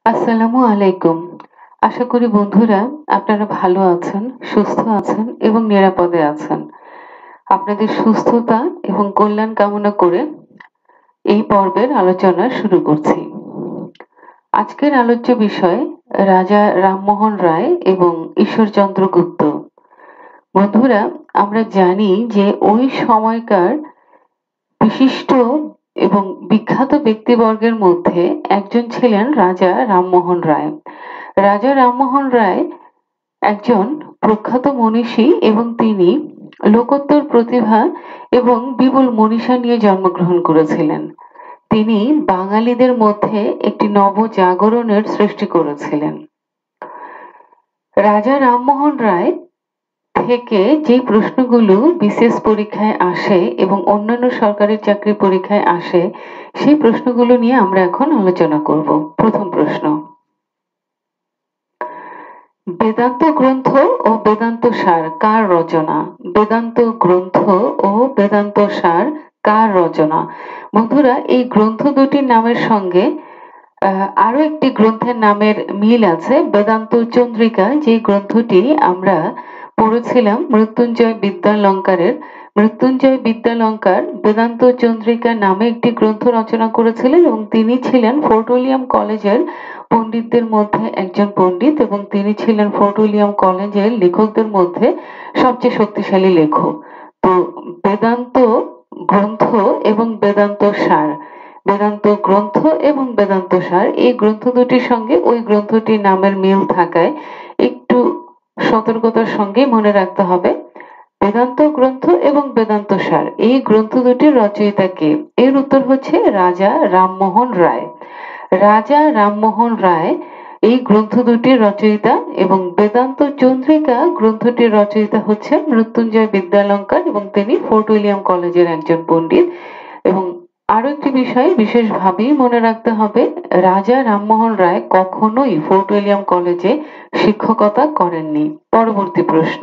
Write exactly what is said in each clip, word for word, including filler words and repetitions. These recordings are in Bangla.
আসসালামু আলাইকুম। আশা করি বন্ধুরা আপনারা ভালো আছেন, সুস্থ আছেন এবং নিরাপদে আছেন। আপনাদের সুস্থতা এবং কল্যাণ কামনা করে এই পর্বের আলোচনা শুরু করছি। আজকের আলোচ্য বিষয় রাজা রামমোহন রায় এবং ঈশ্বরচন্দ্র গুপ্ত। বন্ধুরা, আমরা জানি যে ওই সময়কার বিশিষ্ট এবং বিখ্যাত ব্যক্তিবর্গের মধ্যে একজন ছিলেন রাজা রামমোহন রায়। রাজা রামমোহন রায় একজন প্রখ্যাত মনীষী এবং তিনি লোকোত্তর প্রতিভা এবং বিপুল মনীষা নিয়ে জন্মগ্রহণ করেছিলেন। তিনি বাঙালিদের মধ্যে একটি নবজাগরণের সৃষ্টি করেছিলেন। রাজা রামমোহন রায় থেকে যে প্রশ্নগুলো বিসিএস পরীক্ষায় আসে এবং অন্যান্য সরকারি চাকরি পরীক্ষায় আসে সেই প্রশ্নগুলো নিয়ে আমরা এখন আলোচনা করব। প্রথম প্রশ্ন, বেদান্ত গ্রন্থ ও বেদান্ত সার কার রচনা? বেদান্ত গ্রন্থ ও বেদান্ত সার কার রচনা? বন্ধুরা, এই গ্রন্থ দুটির নামের সঙ্গে আহ, আরো একটি গ্রন্থের নামের মিল আছে, বেদান্ত চন্দ্রিকা, যে গ্রন্থটি আমরা পড়েছিলাম মৃত্যুঞ্জয় বিদ্যালঙ্কারের। মৃত্যুঞ্জয় বিদ্যালঙ্কার বেদান্ত চন্দ্রিকা নামে একটি গ্রন্থ রচনা করেছিলেন এবং তিনি ছিলেন ফোর্ট উইলিয়াম কলেজের পণ্ডিতদের মধ্যে একজন পণ্ডিত এবং তিনি ছিলেন ফোর্ট উইলিয়াম কলেজের লেখকদের মধ্যে সবচেয়ে শক্তিশালী লেখক। তো বেদান্ত গ্রন্থ এবং বেদান্ত সার, বেদান্ত গ্রন্থ এবং বেদান্ত সার এই গ্রন্থ দুটির সঙ্গে ওই গ্রন্থটির নামের মিল থাকায় একটু সতর্কতার সঙ্গে মনে রাখতে হবে বেদান্ত গ্রন্থ এবং বেদান্ত সার এই গ্রন্থ দুটির রচয়িতা কে? এর উত্তর হচ্ছে রাজা রামমোহন রায়। রাজা রামমোহন রায় এই গ্রন্থ দুটির রচয়িতা এবং বেদান্ত চন্দ্রিকা গ্রন্থটির রচয়িতা হচ্ছে মৃত্যুঞ্জয় বিদ্যালঙ্কার এবং তিনি ফোর্ট উইলিয়াম কলেজের একজন পণ্ডিত। এবং আরো একটি বিষয় বিশেষভাবেই মনে রাখতে হবে, রাজা রামমোহন রায় কখনোই ফোর্ট উইলিয়াম কলেজে শিক্ষকতা করেননি। পরবর্তী প্রশ্ন,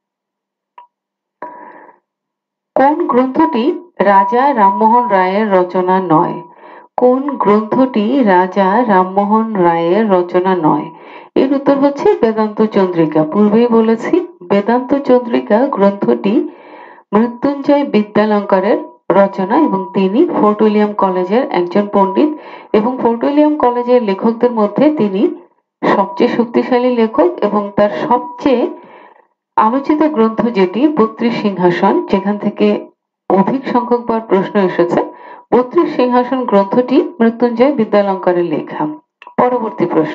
কোন গ্রন্থটি রাজা রামমোহন রায়ের রচনা নয়? কোন গ্রন্থটি রাজা রামমোহন রায়ের রচনা নয়? এর উত্তর হচ্ছে বেদান্ত চন্দ্রিকা। পূর্বেই বলেছি বেদান্ত চন্দ্রিকা গ্রন্থটি মৃত্যুঞ্জয় বিদ্যালঙ্কারের রচনা এবং তিনি ফোর্ট উইলিয়াম কলেজের একজন পণ্ডিত এবং ফোর্ট উইলিয়াম কলেজের লেখকদের মধ্যে তিনি সবচেয়ে শক্তিশালী লেখক এবং তার সবচেয়ে আলোচিত গ্রন্থ যেটি বত্রিশ সিংহাসন, যেখান থেকে অধিক সংখ্যকবার প্রশ্ন এসেছে, বত্রিশ সিংহাসন গ্রন্থটি মৃত্যুঞ্জয় বিদ্যালঙ্কারের লেখা। পরবর্তী প্রশ্ন,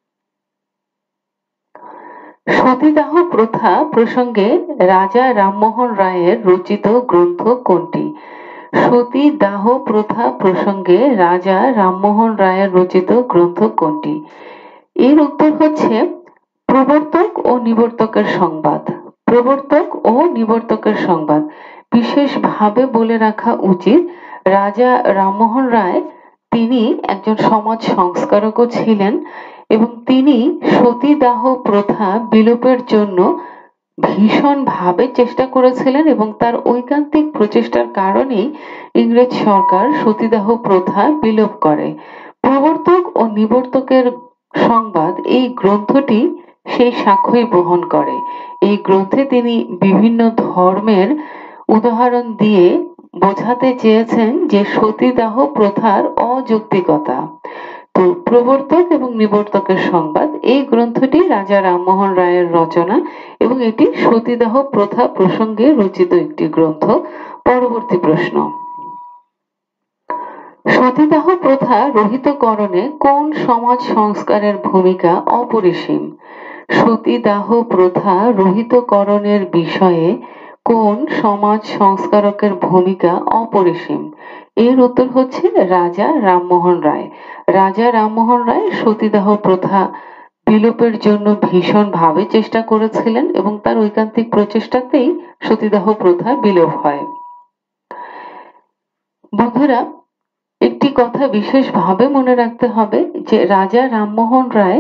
সতীদাহ প্রথা প্রসঙ্গে রাজা রামমোহন রায়ের রচিত গ্রন্থ কোনটি? সতীদাহ প্রথা প্রসঙ্গে রাজা রামমোহন রায়ের রচিত গ্রন্থ কোনটি? এর উত্তর হচ্ছে প্রবর্তক ও নিবর্তকের সংবাদ। প্রবর্তক ও নিবর্তকের সংবাদ। বিশেষভাবে বলে রাখা উচিত, রাজা রামমোহন রায় তিনি একজন সমাজ সংস্কারকও ছিলেন এবং তিনি সতীদাহ প্রথা বিলোপের জন্য ভীষণভাবে চেষ্টা করেছিলেন এবং তার ঐকান্তিক প্রচেষ্টার কারণেই ইংরেজ সরকার সতীদাহ প্রথা বিলোপ করে। প্রবর্তক ও নিবর্তকের সংবাদ এই গ্রন্থটি সেই সাক্ষ্যই বহন করে। এই গ্রন্থে তিনি বিভিন্ন ধর্মের উদাহরণ দিয়ে বোঝাতে চেয়েছেন যে সতীদাহ প্রথার অযৌক্তিকতা। তো প্রবর্তক এবং নিবর্তকের সংবাদ এই গ্রন্থটি রাজা রামমোহন রায়ের রচনা এবং এটি সতীদাহ প্রথা প্রসঙ্গে রচিত একটি গ্রন্থ। পরবর্তী প্রশ্ন, সতীদাহ প্রথা রহিতকরণে কোন সমাজ সংস্কারের ভূমিকা অপরিসীম? সতীদাহ প্রথা রহিতকরণের বিষয়ে কোন সমাজ সংস্কারকের ভূমিকা অপরিসীম? এর উত্তর হচ্ছে রাজা রামমোহন রায়। রাজা রামমোহন রায় সতীদাহ প্রথা বিলোপের জন্য ভীষণভাবে চেষ্টা করেছিলেন এবং তার ঐকান্তিক প্রচেষ্টাতেই সতীদাহ প্রথা বিলোপ হয়। বন্ধুরা, একটি কথা বিশেষভাবে মনে রাখতে হবে যে রাজা রামমোহন রায়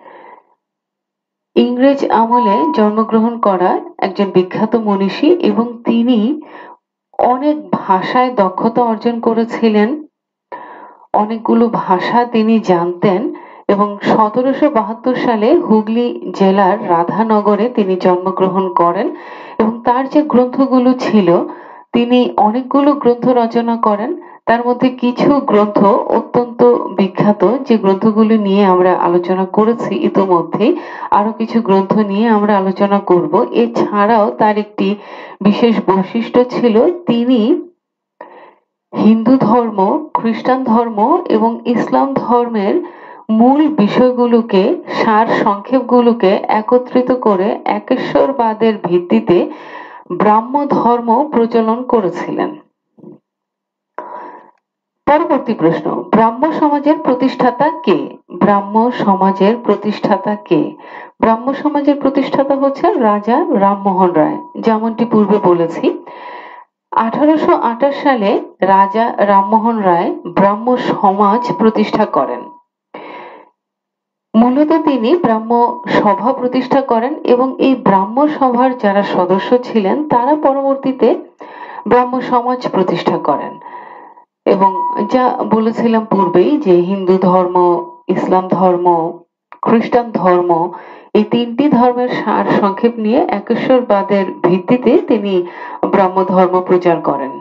ইংরেজ আমলে জন্মগ্রহণ করা একজন বিখ্যাত মনীষী এবং তিনি অনেক ভাষায় দক্ষতা অর্জন করেছিলেন, অনেকগুলো ভাষা তিনি জানতেন এবং সতেরোশো বাহাত্তর সালে হুগলি জেলার রাধানগরে তিনি জন্মগ্রহণ করেন এবং তার যে গ্রন্থগুলো ছিল তিনি অনেকগুলো গ্রন্থ রচনা করেন। তার মধ্যে কিছু গ্রন্থ অত্যন্ত বিখ্যাত, যে গ্রন্থগুলো নিয়ে আমরা আলোচনা করেছি ইতোমধ্যে, আরো কিছু গ্রন্থ নিয়ে আমরা আলোচনা করব। এছাড়াও তার একটি বিশেষ বৈশিষ্ট্য ছিল, তিনি হিন্দু ধর্ম, খ্রিস্টান ধর্ম এবং ইসলাম ধর্মের মূল বিষয়গুলোকে, সার সংক্ষেপগুলোকে একত্রিত করে একেশ্বরবাদের ভিত্তিতে ব্রাহ্ম ধর্ম প্রচলন করেছিলেন। পরবর্তী প্রশ্ন, ব্রাহ্ম সমাজের প্রতিষ্ঠাতা কে? ব্রাহ্ম সমাজের প্রতিষ্ঠাতা কে? ব্রাহ্ম সমাজের প্রতিষ্ঠাতা হচ্ছে রাজা রামমোহন রায়। যেমনটি পূর্বে বলেছি, আঠারোশো আঠাশ সালে রাজা রামমোহন রায় ব্রাহ্ম সমাজ প্রতিষ্ঠা করেন। মূলত তিনি ব্রাহ্ম সভা প্রতিষ্ঠা করেন এবং এই ব্রাহ্ম সভার যারা সদস্য ছিলেন তারা পরবর্তীতে ব্রাহ্ম সমাজ প্রতিষ্ঠা করেন। এবং যা বলেছিলাম পূর্বেই যে হিন্দু ধর্ম, ইসলাম ধর্ম, খ্রিস্টান ধর্ম, এই তিনটি ধর্মের সার সংক্ষেপ নিয়ে একেশ্বরবাদের ভিত্তিতে তিনি ব্রাহ্ম ধর্ম প্রচার করেন।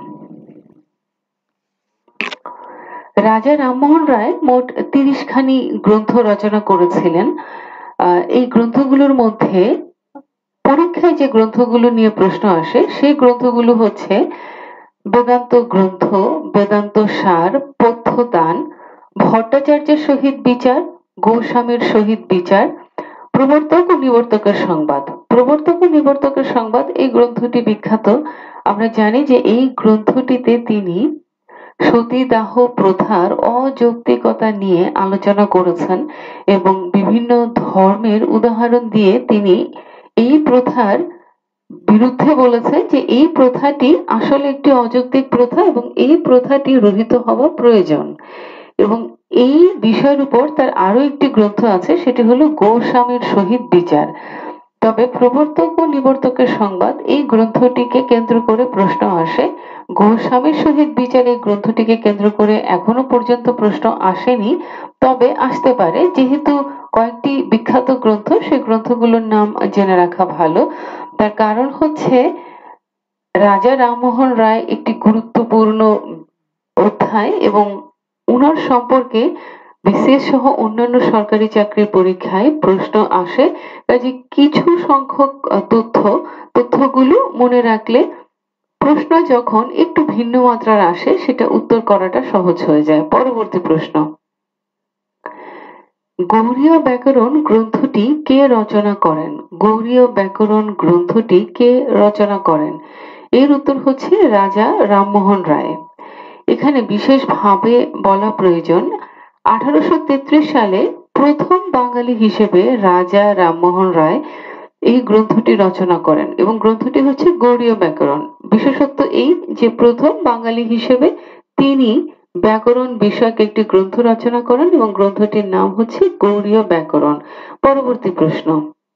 রাজা রামমোহন রায় মোট তিরিশ খানি গ্রন্থ রচনা করেছিলেন। এই গ্রন্থগুলোর মধ্যে পরীক্ষায় যে গ্রন্থগুলো নিয়ে প্রশ্ন আসে সেই গ্রন্থগুলো হচ্ছে বেদান্ত গ্রন্থ, বেদান্ত সার, পথ্যদান, ভট্টাচার্যের সহিত বিচার, গোস্বামীর সহিত বিচার, প্রবর্তক ও নিবর্তকের সংবাদ। প্রবর্তক ও নিবর্তকের সংবাদ এই গ্রন্থটি বিখ্যাত। আমরা জানি যে এই গ্রন্থটিতে তিনি সতীদাহ প্রথার অযৌক্তিকতা নিয়ে আলোচনা করেছেন এবং বিভিন্ন ধর্মের উদাহরণ দিয়ে তিনি এই প্রথার বিরুদ্ধে বলেছেন যে এই প্রথাটি আসলে একটি অযৌক্তিক প্রথা এবং এই প্রথাটি রহিত হওয়া প্রয়োজন। এবং এই বিষয়ের উপর তার আরো একটি গ্রন্থ আছে, সেটি হলো গোস্বামীর সহিত বিচার। তবে প্রবর্তক ও নিবর্তকের সংবাদ এই গ্রন্থটিকে কেন্দ্র করে প্রশ্ন আসে। গোস্বামীর সহিত বিচার এই গ্রন্থটিকে কেন্দ্র করে এখনো পর্যন্ত প্রশ্ন আসেনি, তবে আসতে পারে। যেহেতু কয়েকটি বিখ্যাত গ্রন্থ, সেই গ্রন্থগুলোর নাম জেনে রাখা ভালো। তার কারণ হচ্ছে রাজা রামমোহন রায় একটি গুরুত্বপূর্ণ অধ্যায় এবং উনার সম্পর্কে বিসিএস সহ অন্যান্য সরকারি চাকরির পরীক্ষায় প্রশ্ন আসে। কাজে কিছু সংখ্যক তথ্য তথ্যগুলো মনে রাখলে প্রশ্ন যখন একটু ভিন্ন মাত্রার আসে সেটা উত্তর করাটা সহজ হয়ে যায়। পরবর্তী প্রশ্ন, গৌড়ীয় ব্যাকরণ গ্রন্থটি কে রচনা করেন? গৌড়ীয় ব্যাকরণ গ্রন্থটি কে রচনা করেন? এর উত্তর হচ্ছে রাজা রামমোহন রায়। এখানে বিশেষভাবে বলা প্রয়োজন, আঠারোশো তেত্রিশ সালে প্রথম বাঙালি হিসেবে রাজা রামমোহন রায় এই গ্রন্থটি রচনা করেন এবং গ্রন্থটি হচ্ছে গৌড়ীয় ব্যাকরণ। বিশেষত্ব এই যে প্রথম বাঙালি হিসেবে তিনি ব্যাকরণ বিষয়ক একটি গ্রন্থ রচনা করেন এবং গ্রন্থটির নাম হচ্ছে গৌড়ীয় ব্যাকরণ। পরবর্তী প্রশ্ন,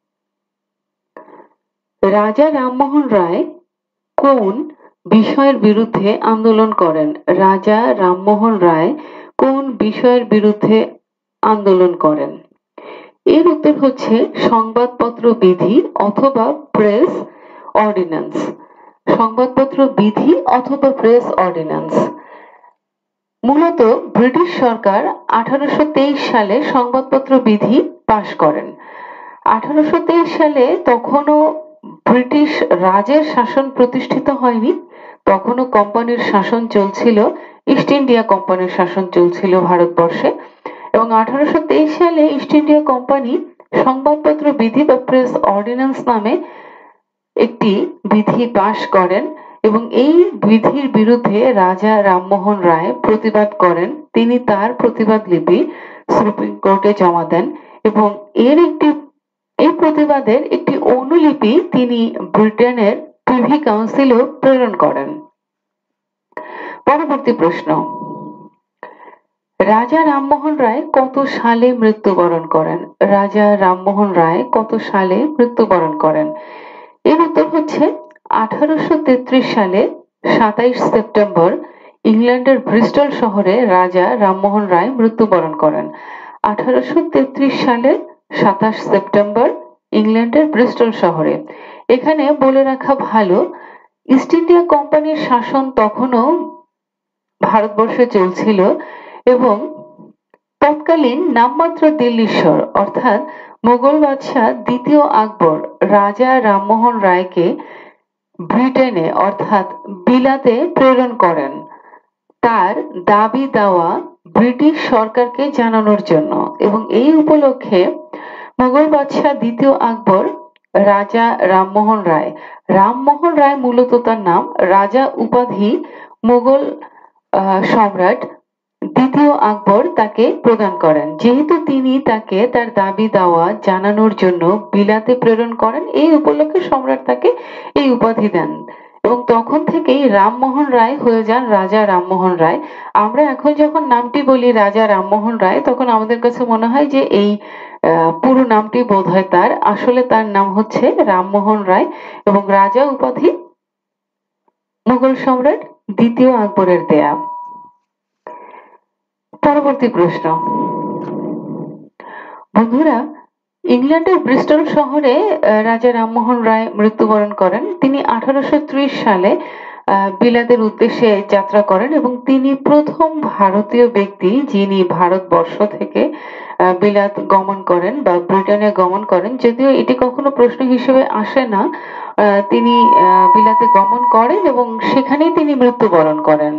রাজা রামমোহন রায় কোন বিষয়ের বিরুদ্ধে আন্দোলন করেন? রাজা রামমোহন রায় কোন বিষয়ের বিরুদ্ধে আন্দোলন করেন? এর উত্তর হচ্ছে সংবাদপত্র বিধি অথবা প্রেস অর্ডিন্যান্স। সংবাদপত্র বিধি অথবা প্রেস অর্ডিন্যান্স। মূলত ব্রিটিশ সরকার আঠারোশো তেইশ সালে সংবাদপত্র বিধি পাশ করেন। আঠারোশো তেইশ সালে তখনও ব্রিটিশ রাজের শাসন প্রতিষ্ঠিত হয়নি, তখনও কোম্পানির শাসন চলছিল, ইস্ট ইন্ডিয়া কোম্পানির শাসন চলছিল ভারতবর্ষে। এবং আঠারোশো তেইশ সালে ইস্ট ইন্ডিয়া কোম্পানি সংবাদপত্র বিধি বা প্রেস অর্ডিন্যান্স নামে একটি বিধি পাশ করেন এবং এই বিধির বিরুদ্ধে রাজা রামমোহন রায় প্রতিবাদ করেন। তিনি তার প্রতিবাদ লিপি সুপ্রিম কোর্টে জমা দেন এবং এর একটি এই প্রতিবাদের একটি অনুলিপি তিনি ব্রিটেনের প্রিভি কাউন্সিলও প্রেরণ করেন। পরবর্তী প্রশ্ন, রাজা রামমোহন রায় কত সালে মৃত্যুবরণ করেন? রাজা রামমোহন রায় কত সালে মৃত্যুবরণ করেন? এর উত্তর হচ্ছে আঠারোশো তেত্রিশ সালে সাতাইশ সেপ্টেম্বর ইংল্যান্ডের ব্রিস্টল শহরে রাজা রামমোহন রায় মৃত্যুবরণ করেন। আঠারোশো তেত্রিশ সালের সাতাশ সেপ্টেম্বর ইংল্যান্ডের ব্রিস্টল শহরে। এখানে বলে রাখা ভালো, ইস্ট ইন্ডিয়া কোম্পানির শাসন তখনও ভারতবর্ষে চলছিল এবং তৎকালীন নামমাত্র দিল্লীশ্বর অর্থাৎ মুঘল বাদশাহ দ্বিতীয় আকবর রাজা রামমোহন রায়কে ব্রিটেনে অর্থাৎ বিলাতে প্রেরণ করেন তার দাবি দাওয়া ব্রিটিশ সরকারকে জানানোর জন্য। এবং এই উপলক্ষে মুঘল বাদশাহ দ্বিতীয় আকবর রাজা রামমোহন রায়, রামমোহন রায় মূলত তার নাম, রাজা উপাধি মুঘল সম্রাট দ্বিতীয় আকবর তাকে প্রদান করেন। যেহেতু তিনি তাকে তার দাবি দাওয়া জানানোর জন্য বিলাতে প্রেরণ করেন, এই উপলক্ষে সম্রাট তাকে এই উপাধি দেন এবং তখন থেকেই রামমোহন রায় হয়ে যান রাজা রামমোহন রায়। আমরা এখন যখন নামটি বলি রাজা রামমোহন রায়, তখন আমাদের কাছে মনে হয় যে এই পুরো নামটি বোধহয় তার, আসলে তার নাম হচ্ছে রামমোহন রায় এবং রাজা উপাধি মুঘল সম্রাট দ্বিতীয় আকবরের দেয়া। পরবর্তী প্রশ্ন, বন্ধুরা ইংল্যান্ডের ব্রিস্টল শহরে রাজা রামমোহন রায় মৃত্যুবরণ করেন। তিনি আঠারোশো ত্রিশ সালে বিলাতের উদ্দেশ্যে যাত্রা করেন এবং তিনি প্রথম ভারতীয় ব্যক্তি যিনি ভারতবর্ষ থেকে বিলাত গমন করেন বা ব্রিটেনে গমন করেন। যদিও এটি কখনো প্রশ্ন হিসেবে আসে না, তিনি বিলাতে গমন করেন এবং সেখানেই তিনি মৃত্যুবরণ করেন।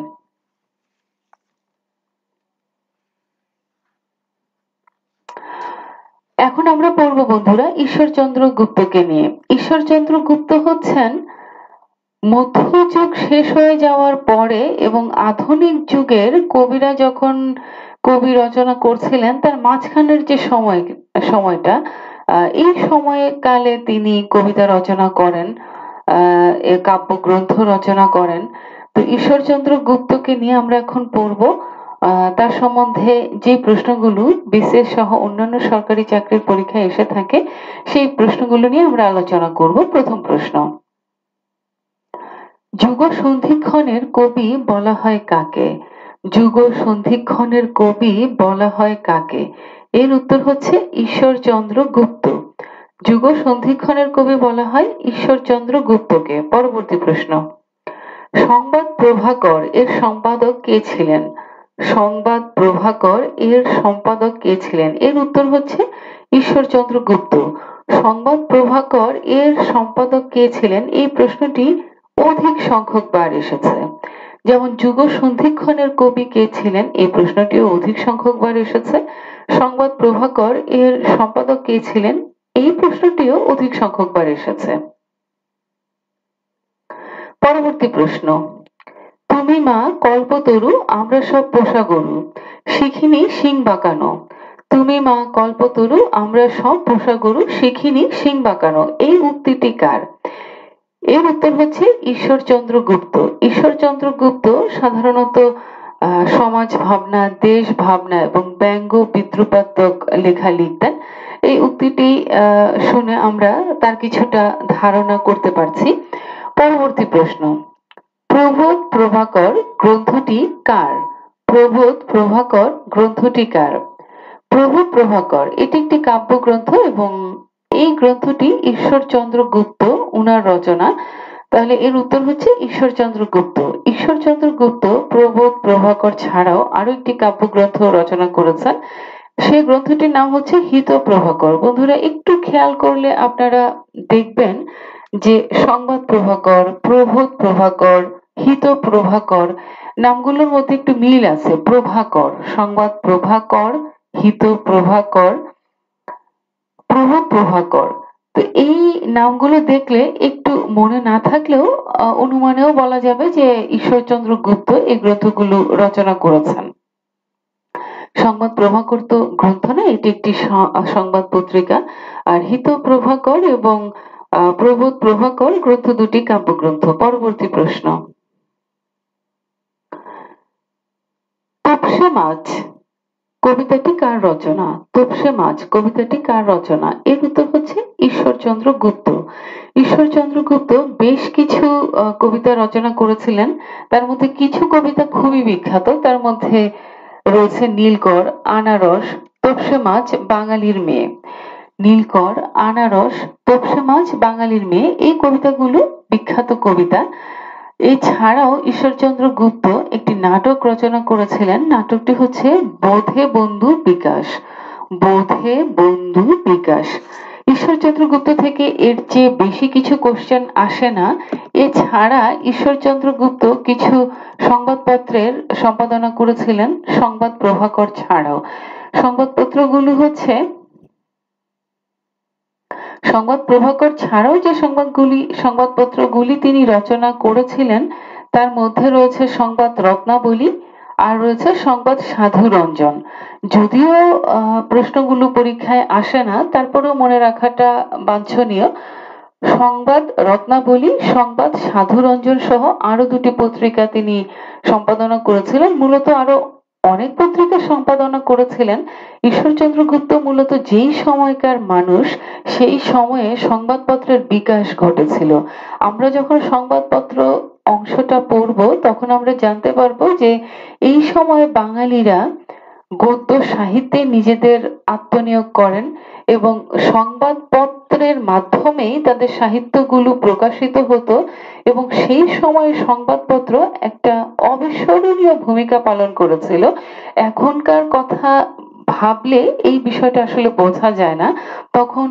এখন আমরা পড়ব বন্ধুরা ঈশ্বরচন্দ্র গুপ্তকে নিয়ে। ঈশ্বরচন্দ্র গুপ্ত হচ্ছেন মধ্যযুগ শেষ হয়ে যাওয়ার পরে এবং আধুনিক যুগের কবিরা যখন কবি রচনা করছিলেন তার মাঝখানের যে সময় সময়টা এই সময়কালে তিনি কবিতা রচনা করেন, কাব্যগ্রন্থ রচনা করেন। তো ঈশ্বরচন্দ্র গুপ্তকে নিয়ে আমরা এখন পড়ব। তার সম্বন্ধে যে প্রশ্নগুলো বিসিএস সহ অন্যান্য সরকারি চাকরির পরীক্ষায় এসে থাকে সেই প্রশ্নগুলো নিয়ে আমরা আলোচনা করব। প্রথম প্রশ্ন, যুগ সন্ধিক্ষণের কবি বলা হয় কাকে? যুগ সন্ধিক্ষণের কবি বলা হয় কাকে? এর উত্তর হচ্ছে ঈশ্বরচন্দ্র গুপ্ত। যুগ সন্ধিক্ষণের কবি বলা হয় ঈশ্বরচন্দ্র গুপ্তকে। পরবর্তী প্রশ্ন, সংবাদ প্রভাকর এর সম্পাদক কে ছিলেন? সংবাদ প্রভাকর এর সম্পাদক কে ছিলেন? এর উত্তর হচ্ছে ঈশ্বরচন্দ্র গুপ্ত। সংবাদ প্রভাকর এর সম্পাদক কে ছিলেন এই প্রশ্নটি অধিক সংখ্যক বার এসেছে। যেমন যুগ সন্ধিক্ষণের কবি কে ছিলেন এই প্রশ্নটিও অধিক সংখ্যক বার এসেছে। সংবাদ প্রভাকর এর সম্পাদক কে ছিলেন এই প্রশ্নটিও অধিক সংখ্যক বার এসেছে। পরবর্তী প্রশ্ন, তুমি মা কল্পতরু আমরা সব পোষা গরু শিখিনি শিং বাঁকানো। তুমি মা কল্পতরু আমরা সব পোষা গরু শিখিনি শিং বাঁকানো এই উক্তিটি কার? এর উত্তর হচ্ছে ঈশ্বরচন্দ্র গুপ্ত। ঈশ্বরচন্দ্র গুপ্ত সাধারণত সমাজ ভাবনা, দেশ ভাবনা এবং ব্যঙ্গ বিদ্রুপাত্মক লেখা লিখতেন। এই উক্তিটি শুনে আমরা তার কিছুটা ধারণা করতে পারছি। পরবর্তী প্রশ্ন, প্রবোধ প্রভাকর গ্রন্থটি কার? প্রবোধ প্রভাকর গ্রন্থটি কার? প্রবোধ প্রভাকর এটি একটি কাব্যগ্রন্থ এবং এই গ্রন্থটি ঈশ্বরচন্দ্র গুপ্ত উনার রচনা। তাহলে এর উত্তর হচ্ছে ঈশ্বরচন্দ্র গুপ্ত। ঈশ্বরচন্দ্র গুপ্ত প্রবোধ প্রভাকর ছাড়াও আরো একটি কাব্যগ্রন্থ রচনা করেছেন, সেই গ্রন্থটির নাম হচ্ছে হিত প্রভাকর। বন্ধুরা একটু খেয়াল করলে আপনারা দেখবেন যে সংবাদ প্রভাকর, প্রবোধ প্রভাকর, হিত প্রভাকর নামগুলোর মধ্যে একটু মিল আছে। প্রভাকর, সংবাদ প্রভাকর, হিত প্রভাকর, প্রবোধ প্রভাকর। তো এই নামগুলো দেখলে একটু মনে না থাকলেও অনুমানেও বলা যাবে যে ঈশ্বরচন্দ্র গুপ্ত এই গ্রন্থগুলো রচনা করেছেন। সংবাদ প্রভাকর তো গ্রন্থ না, এটি একটি সংবাদ পত্রিকা। আর হিত প্রভাকর এবং প্রবোধ প্রভাকর গ্রন্থ দুটি কাব্যগ্রন্থ। পরবর্তী প্রশ্ন, তোপসে মাছ কবিতাটি কার রচনা? তোপসে মাছ কবিতাটি কার রচনা? এর উত্তর হচ্ছে ঈশ্বরচন্দ্র গুপ্ত। ঈশ্বরচন্দ্র গুপ্ত বেশ কিছু কবিতা রচনা করেছিলেন, তার মধ্যে কিছু কবিতা খুবই বিখ্যাত। তার মধ্যে রয়েছে নীলকর, আনারস, তোপসে মাছ বাঙালির মেয়ে, নীলকর, আনারস, তোপসে মাছ বাঙালির মেয়ে এই কবিতাগুলো বিখ্যাত কবিতা। এছাড়াও ঈশ্বরচন্দ্র গুপ্ত একটি নাটক রচনা করেছিলেন, নাটকটি হচ্ছে বোধে বন্ধু বিকাশ। বোধে বন্ধু বিকাশ। ঈশ্বরচন্দ্র গুপ্ত থেকে এর চেয়ে বেশি কিছু কোশ্চেন আসে না। এছাড়া ঈশ্বরচন্দ্র গুপ্ত কিছু সংবাদপত্রের সম্পাদনা করেছিলেন সংবাদ প্রভাকর ছাড়াও। সংবাদপত্রগুলো হচ্ছে সংবাদ প্রভাকর ছাড়াও যে সংবাদগুলি সংবাদপত্রগুলি তিনি রচনা করেছিলেন তার মধ্যে রয়েছে সংবাদ রত্নাবলী আর রয়েছে সংবাদ সাধুরঞ্জন। যদিও আহ প্রশ্নগুলো পরীক্ষায় আসে না, তারপরেও মনে রাখাটা বাঞ্ছনীয়। সংবাদ রত্নাবলী, সংবাদ সাধুরঞ্জন সহ আরো দুটি পত্রিকা তিনি সম্পাদনা করেছিলেন। মূলত আরো অনেক পত্রিকা সম্পাদনা করেছিলেন। ঈশ্বরচন্দ্র গুপ্ত মূলত যেই সময়কার মানুষ, সেই সময়ে সংবাদপত্রের বিকাশ ঘটেছিল। আমরা যখন সংবাদপত্র অংশটা পড়ব তখন আমরা জানতে পারবো যে এই সময়ে বাঙালিরা গদ্য সাহিত্যে নিজেদের আত্মনিয়োগ করেন এবং সংবাদপত্রের মাধ্যমেই তাদের সাহিত্যগুলো প্রকাশিত হতো এবং সেই সময়ে সংবাদপত্র একটা অবিস্মরণীয় ভূমিকা পালন করেছিল। এখনকার কথা ভাবলে এই বিষয়টা আসলে বোঝা যায় না। তখন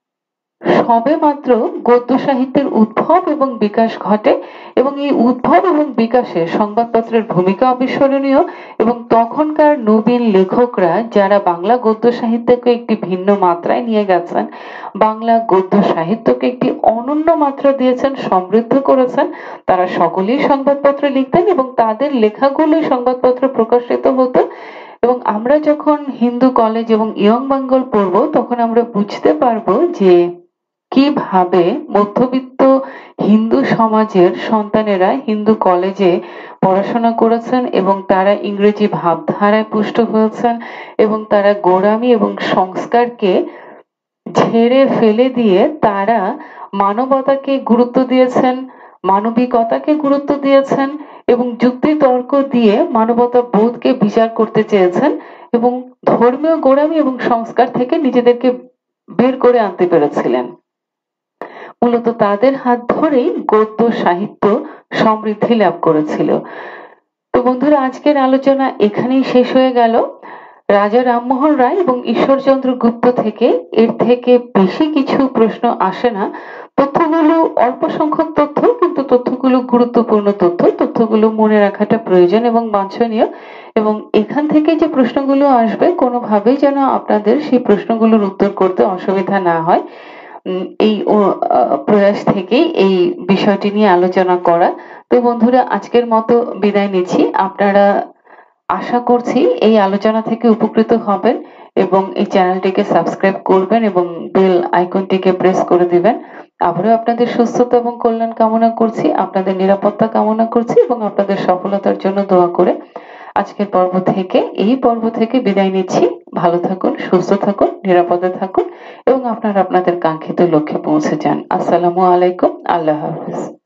সবেমাত্র গদ্য সাহিত্যের উদ্ভব এবং বিকাশ ঘটে এবং এই উদ্ভব এবং বিকাশে সংবাদপত্রের ভূমিকা অবিস্মরণীয় এবং তখনকার নবীন লেখকরা যারা বাংলা গদ্য সাহিত্যকে একটি ভিন্ন মাত্রায় নিয়ে গেছেন, বাংলা গদ্য সাহিত্যকে একটি অনন্য মাত্রা দিয়েছেন, সমৃদ্ধ করেছেন, তারা সকলেই সংবাদপত্র লিখতেন এবং তাদের লেখাগুলোই সংবাদপত্র প্রকাশিত হতো। এবং আমরা যখন হিন্দু কলেজ এবং ইয়ং বেঙ্গল পড়বো তখন আমরা বুঝতে পারবো যে কিভাবে মধ্যবিত্ত হিন্দু সমাজের সন্তানেরা হিন্দু কলেজে পড়াশোনা করেছেন এবং তারা ইংরেজি ভাবধারায় পুষ্ট হয়েছেন এবং তারা গোঁড়ামি এবং সংস্কারকে ঝেড়ে ফেলে দিয়ে তারা মানবতাকে গুরুত্ব দিয়েছেন, মানবিকতাকে গুরুত্ব দিয়েছেন এবং যুক্তি তর্ক দিয়ে মানবতা বোধকে বিচার করতে চেয়েছেন এবং ধর্মীয় গোঁড়ামি এবং সংস্কার থেকে নিজেদেরকে বের করে আনতে পেরেছিলেন। মূলত তাদের হাত ধরেই গদ্য সাহিত্য সমৃদ্ধি লাভ করেছিল। তো বন্ধুরা, আজকের আলোচনা এখানেই শেষ হয়ে গেল। রাজা রামমোহন রায় এবং ঈশ্বরচন্দ্র গুপ্ত থেকে এর থেকে বেশি কিছু প্রশ্ন আসে না। তথ্যগুলো অল্প সংখ্যক তথ্য, কিন্তু তথ্যগুলো গুরুত্বপূর্ণ তথ্য। তথ্যগুলো মনে রাখাটা প্রয়োজন এবং বাঞ্ছনীয় এবং এখান থেকে যে প্রশ্নগুলো আসবে কোনোভাবেই যেন আপনাদের সেই প্রশ্নগুলোর উত্তর করতে অসুবিধা না হয়, এই প্রয়াস থেকেই এই বিষয়টি নিয়ে আলোচনা করা। তো বন্ধুরা, আজকের মতো বিদায় নিচ্ছি। আপনারা আশা করছি এই আলোচনা থেকে উপকৃত হবেন এবং এই চ্যানেলটিকে সাবস্ক্রাইব করবেন এবং বেল আইকনটিকে প্রেস করে দিবেন। আবারও আপনাদের সুস্থতা এবং কল্যাণ কামনা করছি, আপনাদের নিরাপত্তা কামনা করছি এবং আপনাদের সফলতার জন্য দোয়া করে আজকের পর্ব থেকে এই পর্ব থেকে বিদায় নিচ্ছি। ভালো থাকুন, সুস্থ থাকুন, নিরাপদে থাকুন এবং আপনারা আপনাদের কাঙ্ক্ষিত লক্ষ্যে পৌঁছে যান। আসসালামু আলাইকুম। আল্লাহ হাফিজ।